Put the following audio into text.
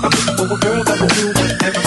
I'm looking for a girl that will do whatever